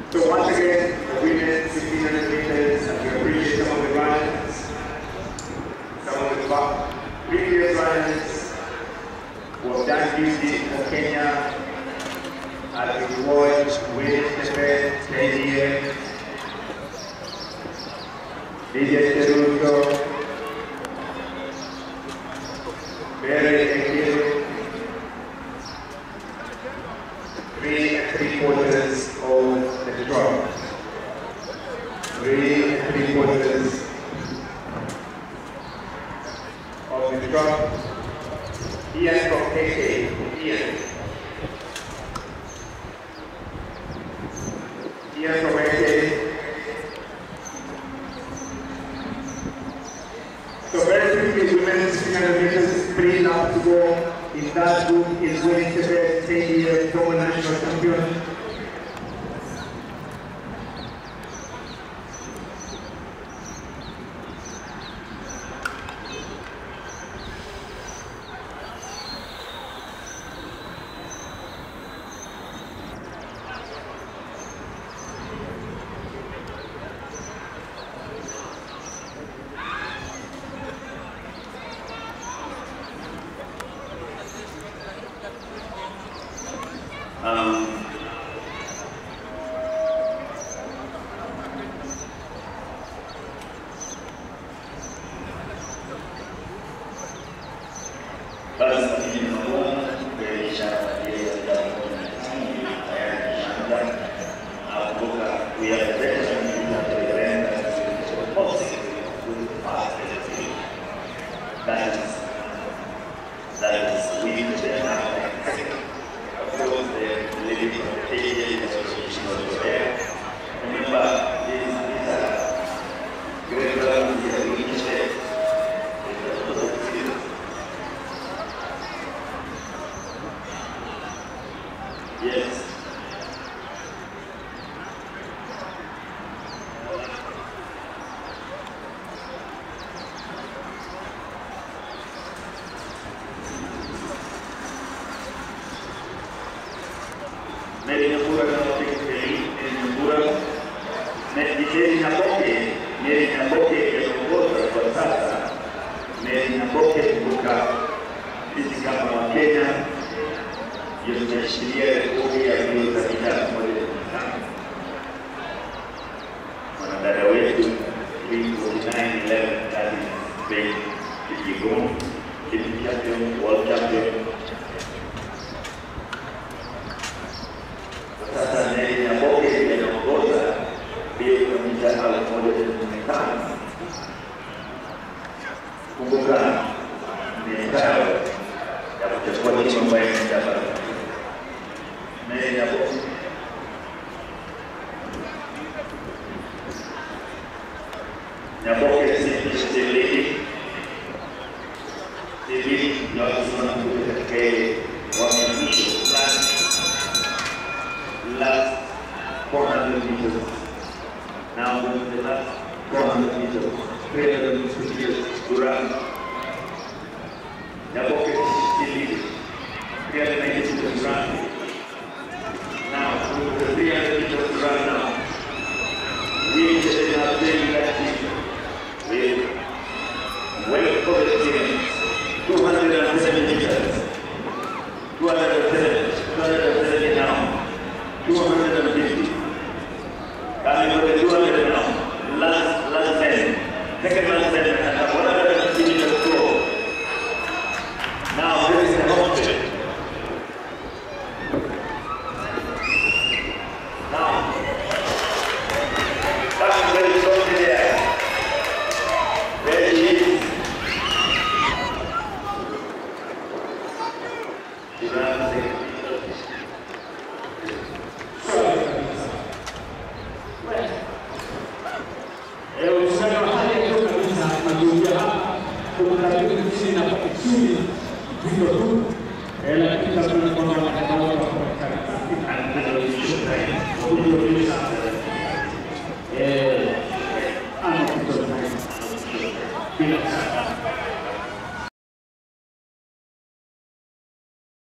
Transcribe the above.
So once again, the women 1600 meters, and we appreciate some of the runners, some of the previous runners who have done duty for Kenya as we watch women's event stay here. DJ Teruto, Mary Ekiru, 3 3/4 of the drop. 3 3/4 of the drop. Ian from KK. Ian from KK. So very quickly, women's 1600 meters, 3 laps to go. In that group is winning the 10-year former national champion. Ela